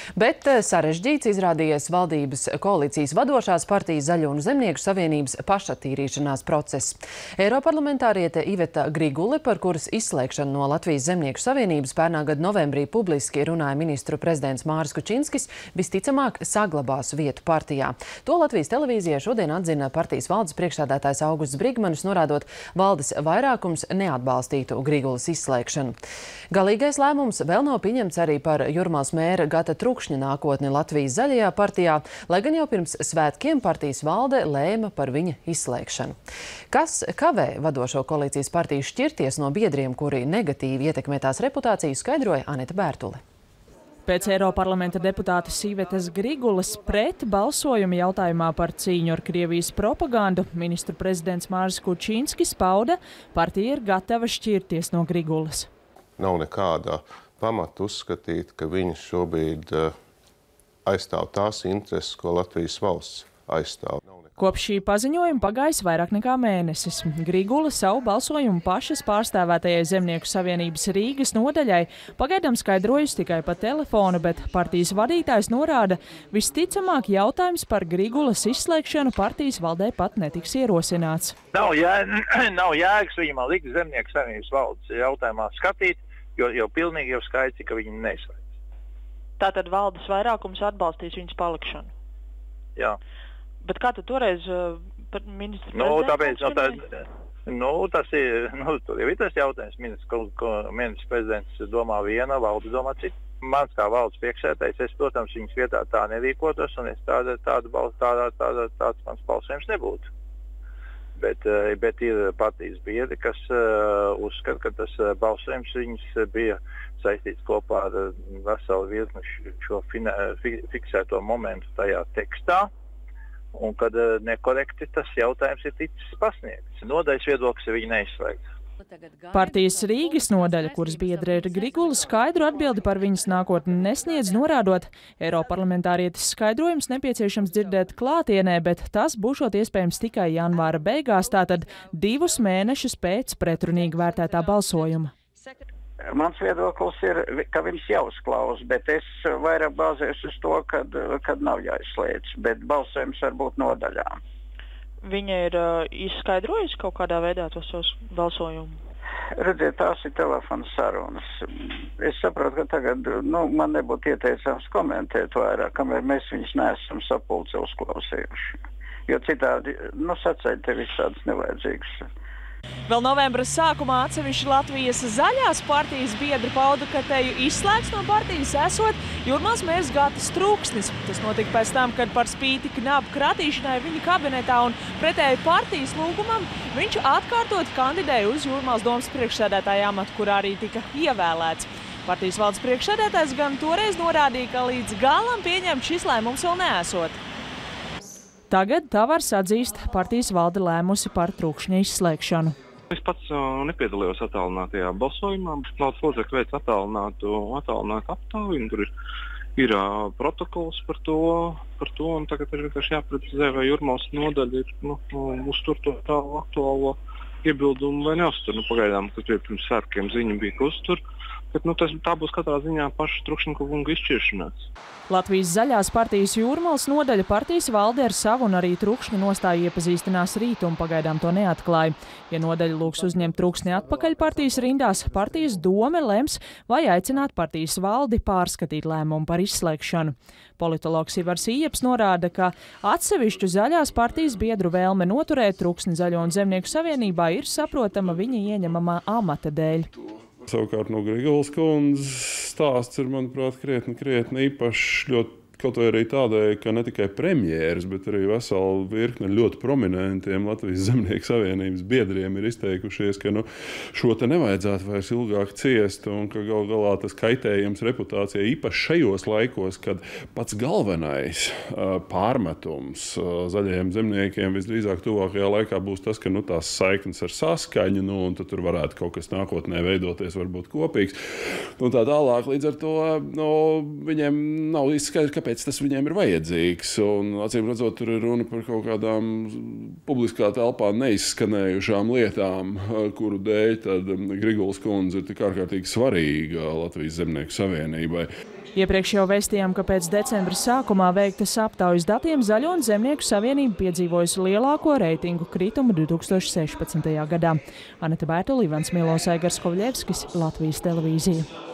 Bet sarežģīts izrādījies valdības koalīcijas vadošās partijas Zaļo un Zemnieku savienības pašattīrīšanās process. Eiroparlamentāriete Iveta Grigule, par kuras izslēgšanu no Latvijas Zemnieku savienības pērnā gada novembrī publiski runāja ministru prezidents Māris Kučinskis, visticamāk saglabās vietu partijā. To Latvijas televīzijai šodien atzina partijas valdes priekšsēdētājs Augusts Brigmanis, norādot, valdes vairākums neatbalstītu Grigules izslēgšanu. Galīgais lēmums vēl nav pieņemts arī par Jūrmālas mēra Gata Trukšņa nākotni Latvijas Zaļajā partijā, lai gan jau pirms svētkiem partijas valde lēma par viņa izslēgšanu. Kas kavē vadošo koalīcijas partiju šķirties no biedriem, kuri negatīvi ietekmē tās reputāciju, skaidroja Aneta Bērtule. Pēc Eiroparlamenta deputātes Ivetas Grigules pret balsojuma jautājumā par cīņu ar Krievijas propagandu ministru prezidents Māris Kučinskis pauda, partija ir gatava šķirties no Grigules. Nav nekāda pamata uzskatīt, ka viņi šobrīd aizstāv tās intereses, ko Latvijas valsts aizstāv. Kopš šī paziņojuma pagājis vairāk nekā mēnesis. Grigule savu balsojumu pašas pārstāvētajai Zemnieku savienības Rīgas nodaļai pagaidām skaidrojusi tikai pa telefonu, bet partijas vadītājs norāda, visticamāk jautājums par Grigules izslēgšanu partijas valdē pat netiks ierosināts. Nav jēgas viņam likt Zemnieku savienības valdes jautājumā skatīt, jo pilnīgi jau skaidrs, ka viņi neizslēdz. Tātad valdes vairākums atbalstīs viņas palikšanu? Jā. Bet kā tad toreiz par ministru prezidents? Tas ir, tur jau ir tas jautājums. Ministrs prezidents domā viena, valde domā cita. Mans kā valdes priekšsēdētājs, es, protams, viņas vietā tā nerīkotos, un tāds mans balsojums nebūtu. Bet ir partijas biedri, kas uzskata, ka tas balsojums viņas bija saistīts kopā ar veselu virkni šo fiksēto momentu tajā tekstā, un kad nekorekti tas jautājums ir ticis pasniegts. Nodaļas viedoklis ir viņa neizslēgts. Partijas Rīgas nodaļa, kuras biedra ir Grigule, skaidru atbildi par viņas nākotni nesniedz, norādot, Eiroparlamentārietes skaidrojums nepieciešams dzirdēt klātienē, bet tas būšot iespējams tikai janvāra beigās, tātad 2 mēnešus pēc pretrunīgi vērtētā balsojuma. Mans viedoklis ir, ka viņas jāuzklaus, bet es vairāk bāzēs uz to, kad nav jāizslēdz, bet balsojums var būt nodaļām. Viņa ir izskaidrojusi kaut kādā veidā tos balsojumu? Redziet, tās ir telefona sarunas. Es saprotu, ka tagad man nebūtu ieteicams komentēt vairāk, kamēr mēs viņus neesam sapulci uzklausījuši. Jo citādi, sacēļ te visādas nevajadzīgas. Vēl novembra sākumā atsevišķi Latvijas Zaļās partijas biedri pauda, ka teju izslēgts no partijas esot Jūrmālas mērs Gatis Trukšņs. Tas notika pēc tam, kad par spīti knapu kratīšanai viņa kabinetā un pretēji partijas lūgumam viņš atkārtot kandidēja uz Jūrmālas domas priekšsēdētāja amatu, kurā arī tika ievēlēts. Partijas valdes priekšsēdētājs gan toreiz norādīja, ka līdz galam pieņemt šis lēmums vēl neesot. Tagad tā var atzīst, partijas valde lēmusi par Trukšņa izslēgšanu. Es pats nepiedalījos attālinātajā balsojumā. Valdes locekļi veic attālinātu aptauju, un tur ir protokols par to, un tagad ir vienkārši jāprecizē, vai Jūrmālas nodaļa ir uztur to tālu aktuālo iebildumu vai neuztur. Pagaidām, kad pirms svētkiem ziņa bija, ka uztur. Bet tā būs katrā ziņā paša Trukšņa kunga izšķiršanās. Latvijas Zaļās partijas Jūrmālas nodaļa partijas valde ar savu un arī Trukšņa nostāju iepazīstinās rīt un pagaidām to neatklāja. Ja nodaļa lūgs uzņemt Trukšņi atpakaļ partijas rindās, partijas dome lems vai aicināt partijas valdi pārskatīt lēmumu par izslēgšanu. Politologs Ivars Ieps norāda, ka atsevišķu Zaļās partijas biedru vēlme noturēt Trukšņa Zaļo un Zemnieku savienībā ir saprotama viņa ieņemamā amata dēļ. Savukārt no Grigules kundzes stāsts ir, manuprāt, krietni īpašs, ļoti kaut vai arī tādēļ, ka ne tikai premjērs, bet arī vesela virkne ļoti prominentiem Latvijas Zemnieku savienības biedriem ir izteikušies, ka šo te nevajadzētu vairs ilgāk ciest un ka gal galā tas kaitējums reputācijai īpaši šajos laikos, kad pats galvenais pārmetums zaļajiem zemniekiem visdrīzāk tuvākajā laikā būs tas, ka tās saiknes ar saskaņu, un tad tur varētu kaut kas nākotnē veidoties, varbūt kopīgs. Un tā tālāk, līdz ar to viņiem nav īsti skaidrs, kāpēc kāpēc tas viņiem ir vajadzīgs. Un, acīm redzot, tur ir runa par kaut kādām publiskā telpā neizskanējušām lietām, kuru dēļ tad Grigulas kundze ir tik ārkārtīgi svarīga Latvijas Zemnieku savienībai. Iepriekš jau vēstījām, ka pēc decembra sākumā veiktas aptaujas datiem Zaļo un Zemnieku savienība piedzīvojusi lielāko reitingu kritumu 2016. gadā. Aneta Bērtula, Ivans Milos, Aigars Kovļevskis, Latvijas televīzija.